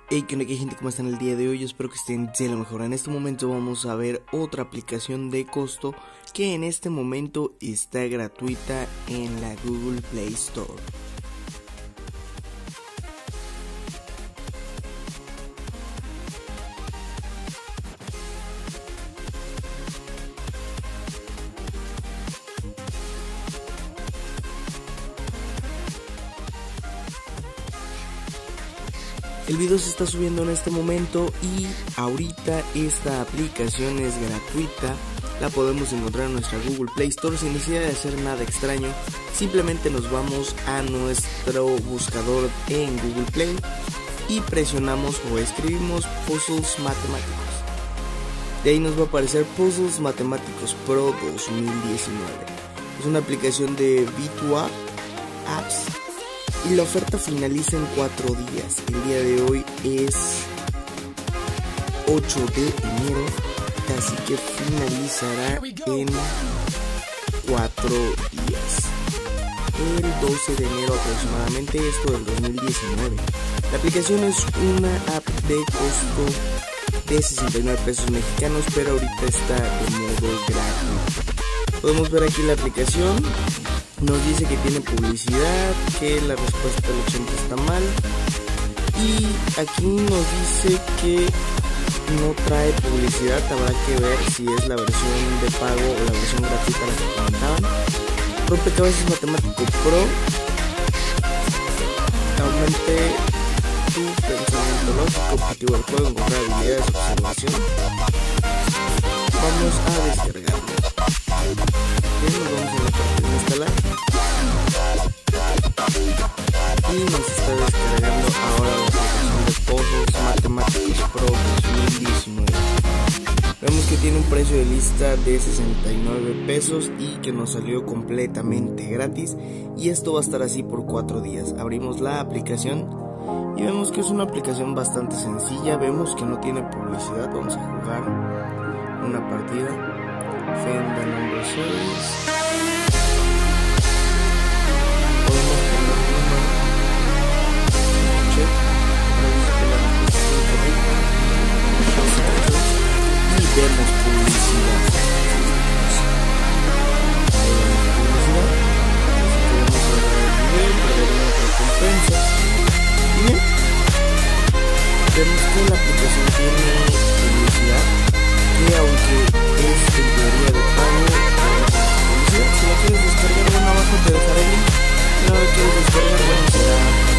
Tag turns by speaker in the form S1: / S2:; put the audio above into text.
S1: Hey, ¿qué onda, gente? ¿Cómo están el día de hoy? Yo espero que estén de lo mejor. En este momento vamos a ver otra aplicación de costo que en este momento está gratuita en la Google Play Store. El video se está subiendo en este momento y ahorita esta aplicación es gratuita. La podemos encontrar en nuestra Google Play Store sin necesidad de hacer nada extraño. Simplemente nos vamos a nuestro buscador en Google Play y presionamos o escribimos Puzzles Matemáticos. De ahí nos va a aparecer Puzzles Matemáticos Pro 2019. Es una aplicación de V2 Apps. Y la oferta finaliza en 4 días. El día de hoy es 8 de enero, así que finalizará en 4 días. El 12 de enero aproximadamente, esto del 2019. La aplicación es una app de costo de 69 pesos mexicanos, pero ahorita está de modo gratis. Podemos ver aquí la aplicación. Nos dice que tiene publicidad, que la respuesta del 80 está mal. Y aquí nos dice que no trae publicidad. Habrá que ver si es la versión de pago o la versión gratuita la que comentaban. Rompecabezas Matemático Pro. Aumente tu pensamiento lógico, objetivo del juego, encontrar habilidades de observación. Vamos a descargarlo. Bien, nos vamos a la parte de instalar y nos está descargando ahora la aplicación de Puzzles Matemáticos Pro 2019. Vemos que tiene un precio de lista de 69 pesos y que nos salió completamente gratis, y esto va a estar así por 4 días. Abrimos la aplicación y vemos que es una aplicación bastante sencilla. Vemos que no tiene publicidad. Vamos a jugar una partida. Fenda number 6. Podemos poner número. Check. Y vemos publicidad. Ahí vemos publicidad. Así que vamos a ver el nivel, perderemos recompensas. Y bien, vemos que la aplicación tiene publicidad, que aunque es en teoría de pago, si la quieres descargar, bueno, abajo te dejaré el link. Si no la quieres descargar, bueno, será